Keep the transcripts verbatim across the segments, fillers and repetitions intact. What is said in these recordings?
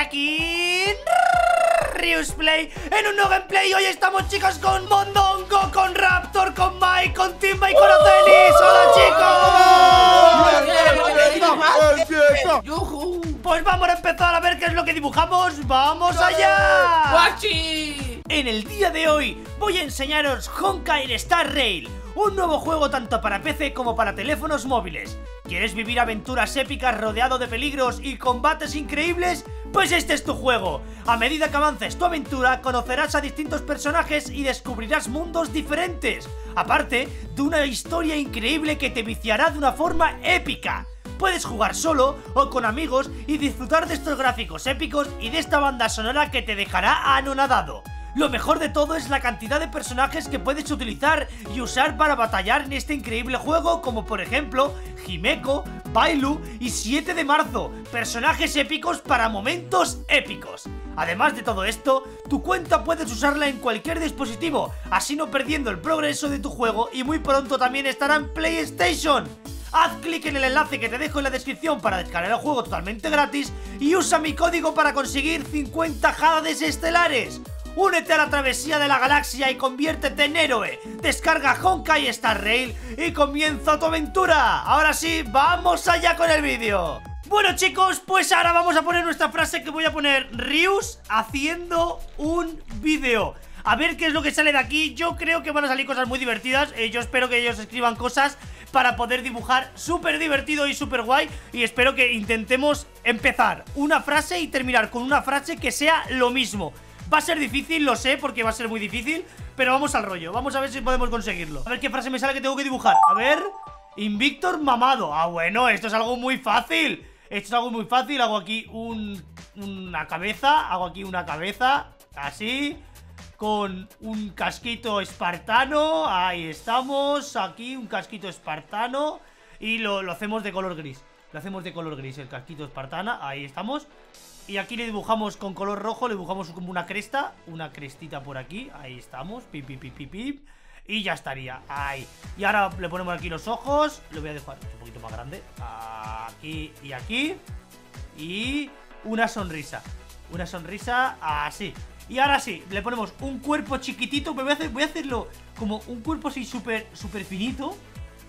aquí Riusplay en un nuevo gameplay. Hoy estamos, chicos, con Mondongo, con Raptor, con Mike, con Timba y con Ocenis. ¡Hola, chicos! Pues vamos a empezar a ver qué es lo que dibujamos. ¡Vamos allá! ¡Guachi! En el día de hoy voy a enseñaros Honkai Star Rail, un nuevo juego tanto para P C como para teléfonos móviles. ¿Quieres vivir aventuras épicas rodeado de peligros y combates increíbles? Pues este es tu juego. A medida que avances tu aventura, conocerás a distintos personajes y descubrirás mundos diferentes, aparte de una historia increíble que te viciará de una forma épica. Puedes jugar solo o con amigos y disfrutar de estos gráficos épicos y de esta banda sonora que te dejará anonadado. Lo mejor de todo es la cantidad de personajes que puedes utilizar y usar para batallar en este increíble juego, como por ejemplo Himeko, Bailu y siete de marzo, personajes épicos para momentos épicos. Además de todo esto, tu cuenta puedes usarla en cualquier dispositivo, así no perdiendo el progreso de tu juego, y muy pronto también estará en PlayStation. Haz clic en el enlace que te dejo en la descripción para descargar el juego totalmente gratis y usa mi código para conseguir cincuenta jades estelares. Únete a la travesía de la galaxia y conviértete en héroe. Descarga Honkai Star Rail y comienza tu aventura. Ahora sí, vamos allá con el vídeo. Bueno, chicos, pues ahora vamos a poner nuestra frase, que voy a poner Rius haciendo un vídeo. A ver qué es lo que sale de aquí. Yo creo que van a salir cosas muy divertidas. eh, Yo espero que ellos escriban cosas para poder dibujar súper divertido y súper guay. Y espero que intentemos empezar una frase y terminar con una frase que sea lo mismo. Va a ser difícil, lo sé, porque va a ser muy difícil, pero vamos al rollo. Vamos a ver si podemos conseguirlo. A ver qué frase me sale que tengo que dibujar. A ver, Invictor mamado. Ah, bueno, esto es algo muy fácil. Esto es algo muy fácil. Hago aquí un, una cabeza. Hago aquí una cabeza, así, con un casquito espartano. Ahí estamos. Aquí un casquito espartano. Y lo, lo hacemos de color gris. Lo hacemos de color gris, el casquito espartana. Ahí estamos. Y aquí le dibujamos con color rojo, le dibujamos como una cresta, una crestita por aquí. Ahí estamos, pip, pip, pip, pip, pip. Y ya estaría, ahí. Y ahora le ponemos aquí los ojos. Lo voy a dejar un poquito más grande. Aquí y aquí. Y una sonrisa. Una sonrisa así. Y ahora sí, le ponemos un cuerpo chiquitito. Voy a, hacer, voy a hacerlo como un cuerpo así súper, súper finito.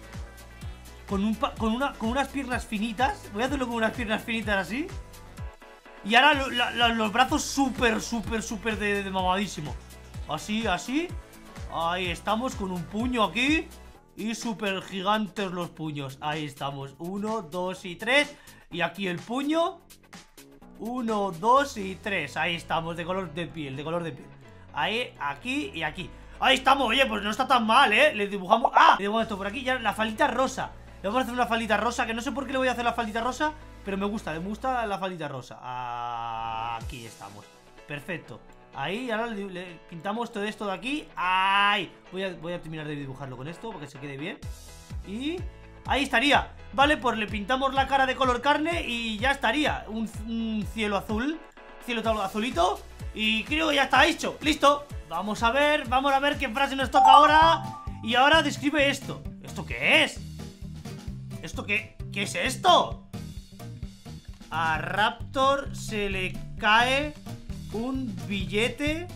Con, un, con, una, con unas piernas finitas. Voy a hacerlo con unas piernas finitas así. Y ahora lo, la, la, los brazos súper, súper, súper de, de mamadísimo. Así, así. Ahí estamos, con un puño aquí. Y súper gigantes los puños. Ahí estamos, uno, dos y tres. Y aquí el puño. Uno, dos y tres. Ahí estamos, de color de piel, de color de piel. Ahí, aquí y aquí. Ahí estamos, oye, pues no está tan mal, ¿eh? Le dibujamos, ¡ah! Le dibujamos esto por aquí, ya la faldita rosa. Le vamos a hacer una faldita rosa, que no sé por qué le voy a hacer la faldita rosa, pero me gusta, me gusta la faldita rosa. Aquí estamos, perfecto. Ahí, ahora le, le pintamos todo esto de aquí. ¡Ay! Voy a, voy a terminar de dibujarlo con esto, para que se quede bien. Y ahí estaría. Vale, pues le pintamos la cara de color carne y ya estaría. Un, un cielo azul, cielo azulito. Y creo que ya está hecho, listo. Vamos a ver, vamos a ver qué frase nos toca ahora. Y ahora describe esto. ¿Esto qué es? ¿Esto qué? ¿Qué es esto? A Raptor se le cae un billete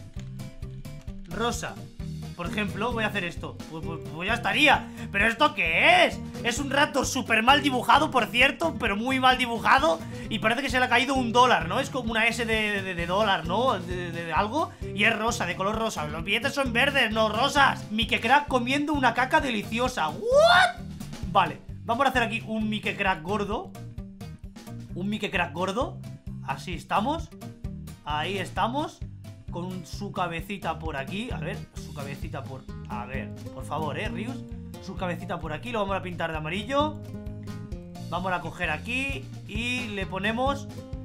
rosa. Por ejemplo, voy a hacer esto. Pues, pues, pues ya estaría. ¿Pero esto qué es? Es un Raptor súper mal dibujado, por cierto, pero muy mal dibujado. Y parece que se le ha caído un dólar, ¿no? Es como una S de, de, de dólar, ¿no? De, de, de algo. Y es rosa, de color rosa. Los billetes son verdes, no rosas. Mickey Crack comiendo una caca deliciosa. ¿What? Vale, vamos a hacer aquí un Mickey Crack gordo. Un Mickey Crack gordo. Así estamos. Ahí estamos. Con su cabecita por aquí. A ver, su cabecita por... A ver, por favor, eh, Rius. Su cabecita por aquí, lo vamos a pintar de amarillo. Vamos a coger aquí y le ponemos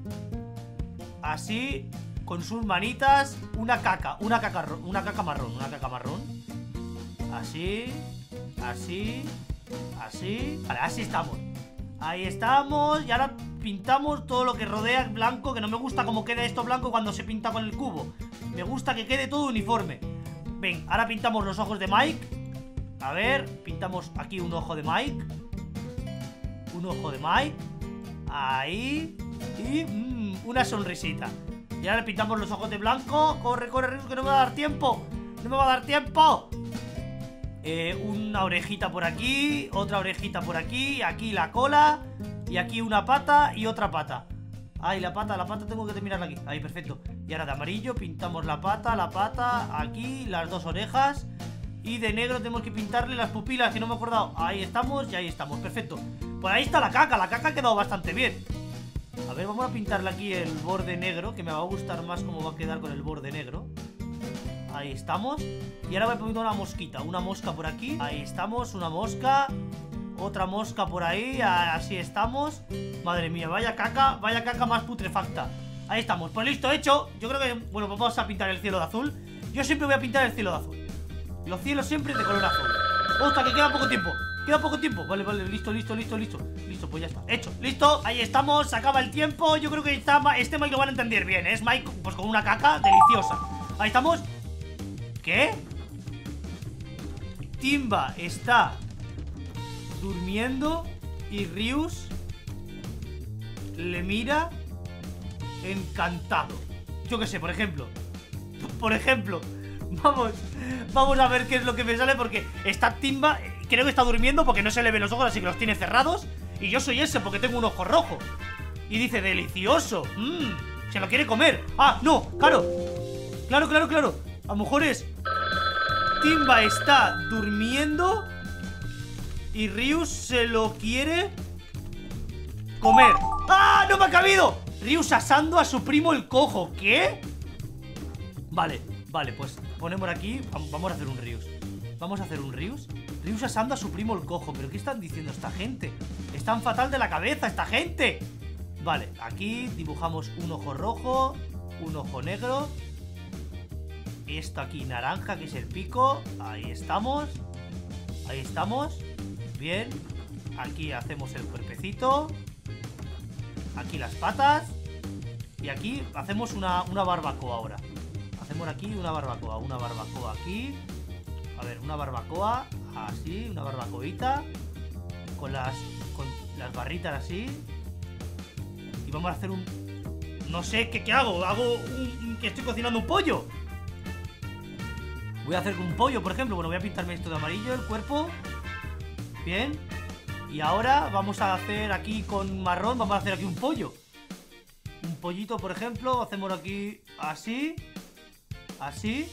así, con sus manitas, una caca, una caca, una caca marrón, una caca marrón. Así, así, así. Vale, así estamos. Ahí estamos. Y ahora pintamos todo lo que rodea blanco, que no me gusta cómo queda esto blanco cuando se pinta con el cubo. Me gusta que quede todo uniforme. Ven, ahora pintamos los ojos de Mike. A ver, pintamos aquí un ojo de Mike. Un ojo de Mike. Ahí. Y mmm, una sonrisita. Y ahora le pintamos los ojos de blanco. Corre, corre, Rius, que no me va a dar tiempo. No me va a dar tiempo. eh, Una orejita por aquí, otra orejita por aquí, aquí la cola, y aquí una pata y otra pata. Ay, la pata, la pata tengo que terminarla aquí. Ahí, perfecto. Y ahora de amarillo pintamos la pata, la pata, aquí, las dos orejas. Y de negro tenemos que pintarle las pupilas, que no me he acordado. Ahí estamos y ahí estamos, perfecto. Pues ahí está la caca, la caca ha quedado bastante bien. A ver, vamos a pintarle aquí el borde negro, que me va a gustar más cómo va a quedar con el borde negro. Ahí estamos. Y ahora voy poniendo una mosquita, una mosca por aquí. Ahí estamos, una mosca. Otra mosca por ahí, así estamos. Madre mía, vaya caca, vaya caca más putrefacta. Ahí estamos, pues listo, hecho. Yo creo que, bueno, pues vamos a pintar el cielo de azul. Yo siempre voy a pintar el cielo de azul. Los cielos siempre de color azul. ¡Ostras, que queda poco tiempo! Queda poco tiempo, vale, vale, listo, listo, listo, listo. Listo, pues ya está, hecho, listo, ahí estamos. Se acaba el tiempo, yo creo que está, este Mike lo van a entender bien, ¿eh? Es Mike, pues con una caca deliciosa. Ahí estamos. ¿Qué? Timba está durmiendo y Rius le mira encantado. Yo qué sé, por ejemplo. Por ejemplo, vamos, vamos a ver qué es lo que me sale, porque está Timba, creo que está durmiendo porque no se le ven los ojos, así que los tiene cerrados. Y yo soy ese porque tengo un ojo rojo. Y dice, delicioso. Mmm, se lo quiere comer. Ah, no, claro. Claro, claro, claro. A lo mejor es Timba está durmiendo y Rius se lo quiere comer. ¡Ah! ¡No me ha cabido! Rius asando a su primo el cojo. ¿Qué? Vale, vale, pues ponemos aquí. Vamos a hacer un Rius. Vamos a hacer un Rius. Rius asando a su primo el cojo. ¿Pero qué están diciendo esta gente? Están fatal de la cabeza esta gente. Vale, aquí dibujamos un ojo rojo, un ojo negro. Esto aquí naranja, que es el pico. Ahí estamos. Ahí estamos. Bien. Aquí hacemos el cuerpecito. Aquí las patas. Y aquí hacemos una, una barbacoa ahora. Hacemos aquí una barbacoa. Una barbacoa aquí. A ver, una barbacoa. Así, una barbacoita. Con las, con las barritas así. Y vamos a hacer un... No sé, ¿qué, qué hago? Hago un... que estoy cocinando un pollo. Voy a hacer un pollo, por ejemplo. Bueno, voy a pintarme esto de amarillo, el cuerpo. Bien. Y ahora vamos a hacer aquí con marrón. Vamos a hacer aquí un pollo. Un pollito, por ejemplo. Hacemos aquí así. Así.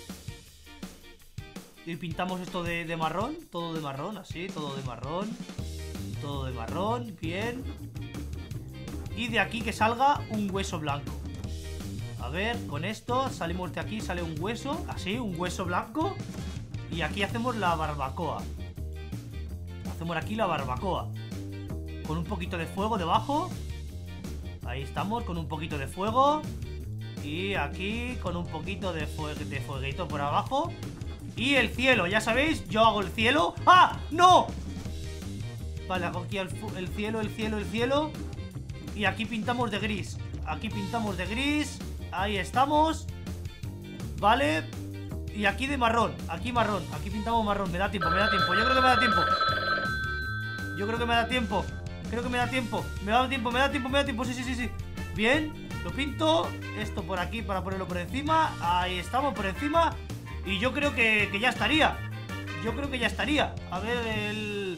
Y pintamos esto de, de marrón. Todo de marrón, así, todo de marrón. Todo de marrón, bien. Y de aquí que salga un hueso blanco. A ver, con esto salimos de aquí, sale un hueso. Así, un hueso blanco. Y aquí hacemos la barbacoa. Hacemos aquí la barbacoa. Con un poquito de fuego debajo. Ahí estamos, con un poquito de fuego. Y aquí con un poquito de, fue de fueguito por abajo. Y el cielo, ya sabéis, yo hago el cielo. ¡Ah! ¡No! Vale, hago aquí el, el cielo, el cielo, el cielo. Y aquí pintamos de gris. Aquí pintamos de gris. Ahí estamos. Vale. Y aquí de marrón. Aquí marrón. Aquí pintamos marrón. Me da tiempo, me da tiempo. Yo creo que me da tiempo. Yo creo que me da tiempo. Creo que me da tiempo. Me da tiempo, me da tiempo, me da tiempo. Sí, sí, sí, sí. Bien. Lo pinto. Esto por aquí para ponerlo por encima. Ahí estamos, por encima. Y yo creo que, que ya estaría. Yo creo que ya estaría. A ver, el...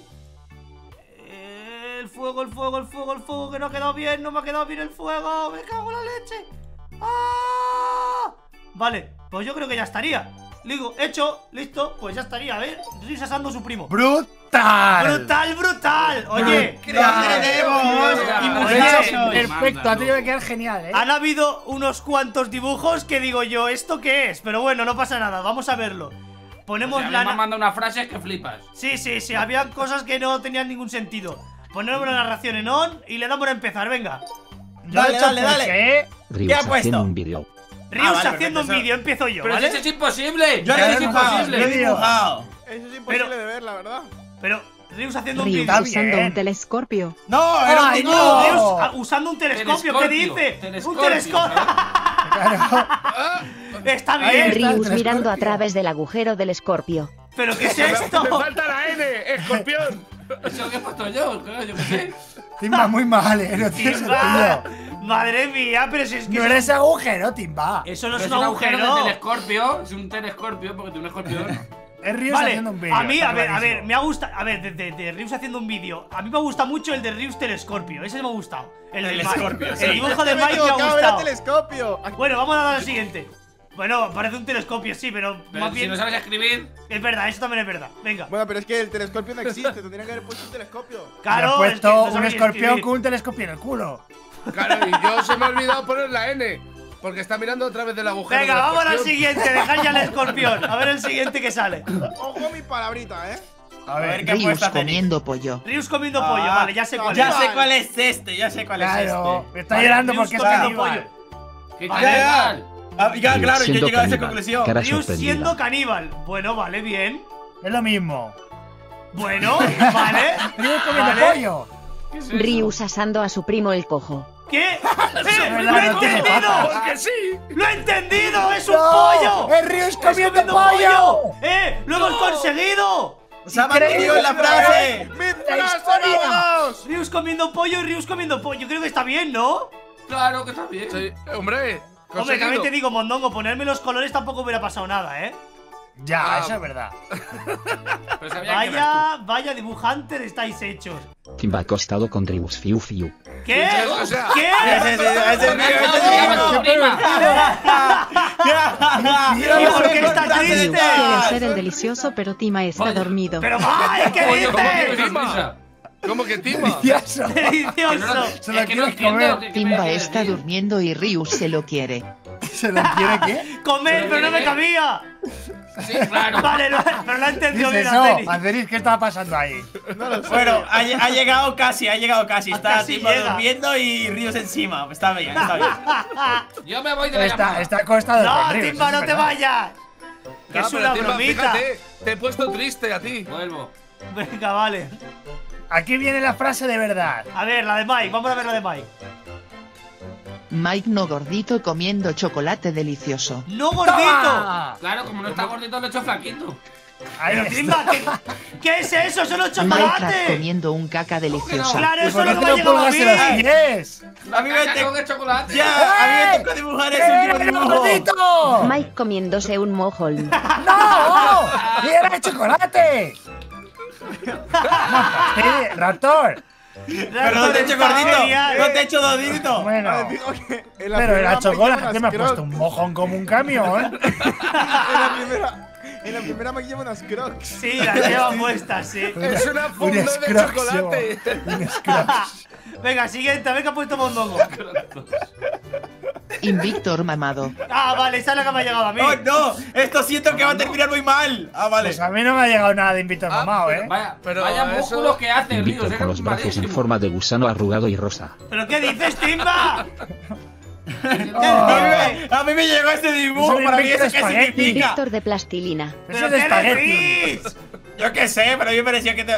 El fuego, el fuego, el fuego, el fuego. Que no ha quedado bien, no me ha quedado bien el fuego. Me cago en la leche. ¡Ah! Vale, pues yo creo que ya estaría. Digo, hecho, listo, pues ya estaría. A ver, Rius asando a su primo. ¡Brutal! ¡Brutal, brutal! Oye, Oye, perfecto, ha tenido que quedar genial, ¿eh? han habido unos cuantos dibujos que digo yo, ¿esto qué es? Pero bueno, no pasa nada, vamos a verlo. Ponemos o sea, la... me manda una frase que flipas. Sí, sí, sí, había cosas que no tenían ningún sentido. Ponemos la narración en on y le damos a empezar, venga. Dale, dale, dale. Rius ¿Qué ha puesto? haciendo un vídeo. Rius Ah, vale, haciendo un perfecto, vídeo, empiezo yo, Pero ¿vale? eso es imposible. Yo Eso lo he es dibujado, imposible. lo he dibujado. Eso es imposible Pero- de ver, la verdad. Pero Rius haciendo un Rius vídeo. usando un telescopio. No, era un ¡Ay, niño. no! Rius ah, usando un telescopio, ¿qué Telescorpio, dice? telescorpio, ¡Un telescopio! Claro. Está Ahí bien, está. Rius el mirando a telescopio. través del agujero del escorpio. pero ¿qué es Me esto? falta la N, escorpión. Eso que he puesto yo, claro, yo qué sé. Timba muy mal, ¿eh? No tiene Timba, sentido. Madre mía, pero si es que. No eres agujero, Timba. Eso no es Es un un agujero agujero. de telescorpio. Es un telescorpio porque tiene un escorpión. Es Rius Vale, haciendo un vídeo. a mí, está a ver, a ver, clarísimo. me ha gustado. A ver, de, de, de Rius haciendo un vídeo. A mí me gusta mucho el de Rius Telescorpio. Ese me ha gustado. El, El de Mike. Scorpio, sí. El dibujo de Me he Mike me ha equivocado, era gustado. telescopio. Ay, Bueno, vamos a dar al siguiente. Bueno, parece un telescopio, sí, pero, Pero más si bien. no sabes escribir. Es verdad, eso también es verdad. Venga. Bueno, pero es que el telescopio no existe. Tendrían que haber puesto un telescopio. Le Claro, he es que puesto no un sabéis escorpión escribir. con un telescopio en el culo. Claro, y yo se me ha olvidado poner la N. Porque está mirando otra vez del agujero. Venga, del vamos al escorpión. siguiente. Dejad ya el escorpión. A ver el siguiente que sale. Ojo mi palabrita, ¿eh? A A ver ver, qué Rius apuesta Zenith. comiendo pollo. Rius comiendo Ah, pollo, vale, ya sé cuál Ya es. sé cuál es este, ya sé cuál es claro. este. Está Vale, llorando Rius porque es comiendo caníbal. ¿Qué Vale. canal? Ah, ya, Rius claro, yo he siendo llegado a esa caníbal. conclusión. Cara Rius sorprendida. siendo caníbal. Bueno, vale, bien. Es lo mismo. Bueno, vale. Rius comiendo Vale. pollo. ¿Qué es eso? Rius asando a su primo el cojo. ¿Qué? ¡Eh! verdad, ¡Lo he no tiene entendido! patas. ¡Porque sí! ¡Lo he entendido! ¡Es un ¡No! pollo! ¡Es Rius ¡Es comiendo pollo! ¡Eh! ¡Lo hemos conseguido! ¡Se ha mantenido en la frase! ¡Mi ¡La frase, historia! vamos! Rius comiendo pollo y Rius comiendo pollo. Yo creo que está bien, ¿no? Claro que está bien. Sí, hombre, Hombre, conseguido. también te digo, Mondongo, ponerme los colores tampoco hubiera pasado nada, ¿eh? Ya, Ah. eso es verdad. Pero sabía que eras Vaya, vaya dibujantes estáis hechos. Timba acostado con Rius Fiu Fiu. ¿Qué? O sea, ¿Qué? Ese, ese, ese es mío, ese tú. es Prima, mío. prima. ¿Y por qué está Rius triste? quiere ser el delicioso, pero Tima está Vaya. dormido. ¡Pero Mike, qué Pollo, ¿cómo que dices? prima? ¿cómo que Tima? Delicioso. ¡Delicioso! Se lo Es que no quieres entiendo. comer. ¿qué- qué me Timba quieres está decir? durmiendo y Rius se lo quiere. ¿Se lo quiere qué? ¡Comer, pero no me cabía! Sí, claro. Vale, lo- pero lo he entendido Dice bien, eso. Anthony. Anceris, ¿qué estaba pasando ahí? No lo sé. Bueno, ha, lle- ha llegado casi, ha llegado casi. Ah, Está casi Timba llega. durmiendo y Rius encima. Está bien, está bien. Yo me voy de la Está, llamada. está acostado ¡No, con Rius, Timba, eso no es te verdad. vayas! Que No, es pero una Timba, bromita. fíjate, te he puesto triste a ti. Vuelvo. Venga, vale. Aquí viene la frase de verdad. A ver, la de Mike, vamos a ver la de Mike. Mike no gordito comiendo chocolate delicioso. ¡No gordito! ¡Toma! Claro, como no está gordito, lo he hecho flaquito. Ahí Pero está. Timba, ¿qué, qué es eso? ¡Son los Minecraft chocolates! comiendo un caca delicioso. ¡Claro, ¿Y eso por es qué lo te que me ha lo llegado a pongas mí! en los pies? A mí me Caca con te... el chocolate. Ya, a mí me toca dibujar ese último ¡Eh, dibujo. gordito! Mike comiéndose un mojol. ¡No! ¡Y era de chocolate! Sí, Raptor. Pero no te he hecho gordito, no te he hecho dodito. Bueno, Vale, digo que en la pero primera era me llevo chocolate. unas Me has puesto Crocs. un mojón como un camión. En la primera, en la primera me llevo unas crocs. Sí, las lleva puestas, sí. Es una Un funda de Scrooge, chocolate. un Scrooge. Venga, siguiente, a ver qué ha puesto Mondongo. Invictor mamado. Ah, vale, esa es la que me ha llegado a mí. ¡Oh, no! Esto siento que va a terminar muy mal. Ah, vale. Pues a mí no me ha llegado nada de invito Ah, mamado, pero- ¿eh? Vaya, Pero vaya eso- músculos que hace, Ríos. Invictor Es con los brazos en malísimo. forma de gusano arrugado y rosa. ¿Pero qué dices, Timba? A mí me- A mí me llegó este dibujo. Es un Para mí Invictor eso qué espagueti. significa. Víctor de plastilina. Eso ¿Pero es de qué espagueti. decís? Yo qué sé, pero a mí me parecía que te.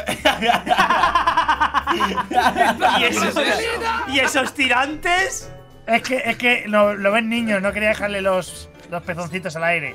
¿Y esos, ¿Y esos tirantes? Es que, es que lo, lo ven niños, no quería dejarle los, los pezoncitos al aire.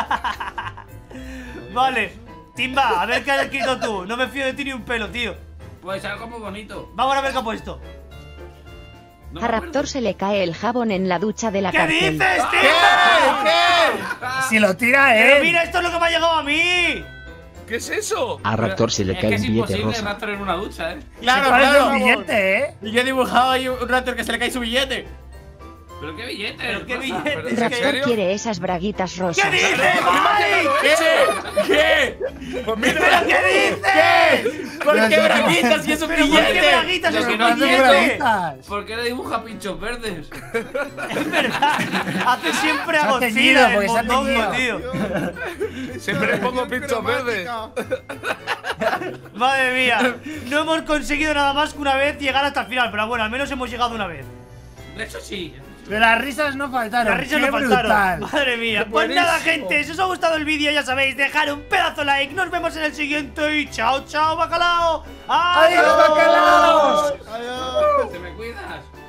Vale. Timba, a ver qué has escrito tú. No me fío de ti ni un pelo, tío. Pues algo muy bonito. Vamos a ver qué ha puesto. No me A Raptor se le cae el jabón en la ducha de la ¿Qué cárcel. dices, Timba? acuerdo. Si lo tira Pero él. mira, esto es lo que me ha llegado a mí. ¿Qué es eso? A Raptor se le Es cae que un es billete imposible rosa. Raptor en una ducha, eh. Claro, Parece claro. un billete, ¿eh? Y yo he dibujado ahí un rato que se le cae su billete. Pero qué billete. Pero qué rosa. billete. pero- es ¿en que- Raptor serio? quiere esas braguitas ¿Qué rosas. dices, Mike? ¿Qué? ¿Qué? Pues ¿Pero mira, qué dices? ¿Por Pero qué si- braguitas y es un ¿Pero por qué billete? braguitas Pero es que un no Hace entiendo. billete? braguitas. ¿Por qué le dibuja pinchos verdes? Es verdad. Hace siempre a Se ha Godzilla teñido, el porque se ha mondongo, teñido. tío. siempre le pongo pinchos verdes. Madre mía. No hemos conseguido nada más que una vez llegar hasta el final. Pero bueno, al menos hemos llegado una vez. De hecho, sí. Pero las risas no faltaron. Las risas ¡Qué no faltaron. brutal! Madre mía. Pues nada, gente. Si os ha gustado el vídeo, ya sabéis, dejar un pedazo de like. Nos vemos en el siguiente. Y chao, chao, bacalao. ¡Adiós, bacalaos! Adiós. Te me cuidas.